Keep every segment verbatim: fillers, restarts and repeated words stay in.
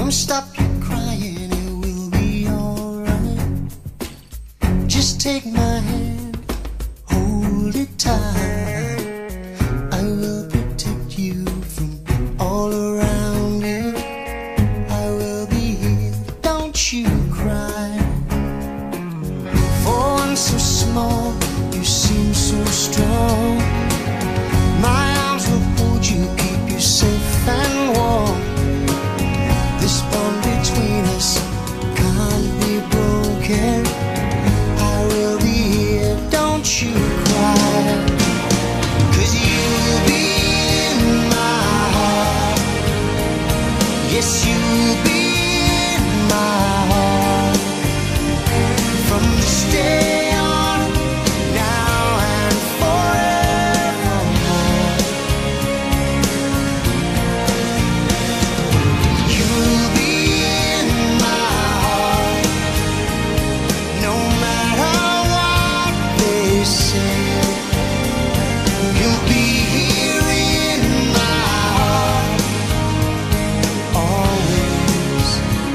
Come stop your crying, it will be alright. Just take my hand, hold it tight. I will protect you from all around you. I will be here, don't you cry. For one so small, you seem so strong. My arms will hold you, keep you safe and warm. This bond between us can't be broken. I will be here, don't you cry. 'Cause you'll be in my heart. Yes, you'll be in my heart. From this day on, now and forevermore. You'll be in my heart, no matter what they say. You'll be here in my heart, always.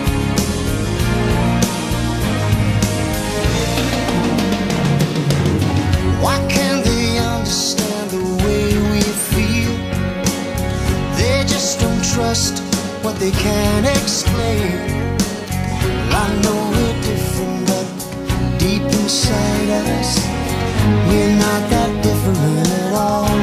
Why can't they understand the way we feel? They just don't trust what they can't explain. Well, I know we're different, but deep inside us, we're not that different at all.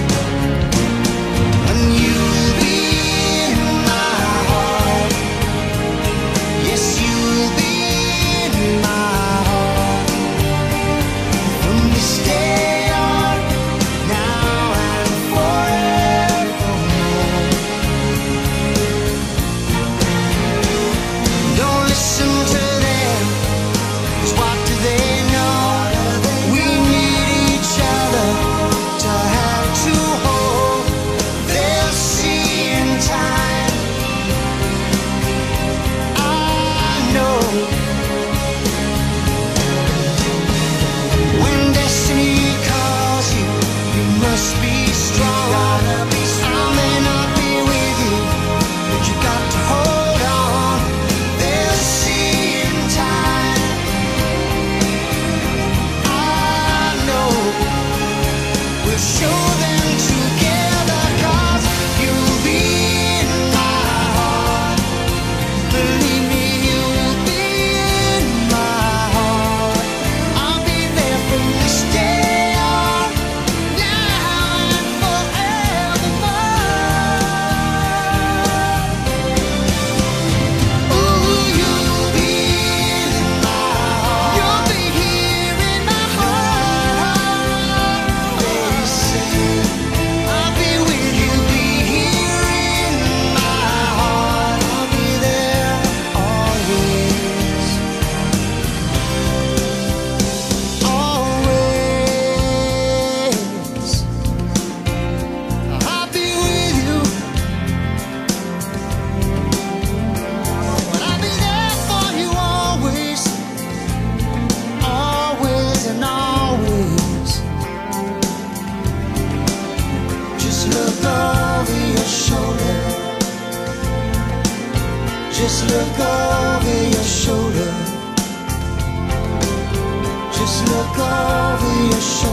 And you'll be in my heart. Yes, you'll be in my heart. From this day on, now and forevermore. Don't listen to them, 'cause what do they know? We need each other to have to hold. They'll see in time, I know. When destiny calls you, you must be strong. I may not be with you, but you got to hold on. They'll see in time, I know. We'll show them together, 'cause you'll be in my heart. Believe me, you'll be in my heart. I'll be there from this day on, now and forevermore. Ooh, you'll be in my heart. You'll be here in my heart. They say I'll be with you, be here in my heart. I'll be there always, always. I'll be with you, but I'll be there for you always, always and always. Just look over your shoulder. Just look over your shoulder. Just look over your shoulder.